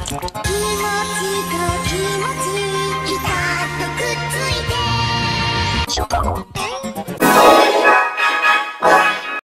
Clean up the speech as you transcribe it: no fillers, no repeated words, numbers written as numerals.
気持ちと気持ちピタッとくっついて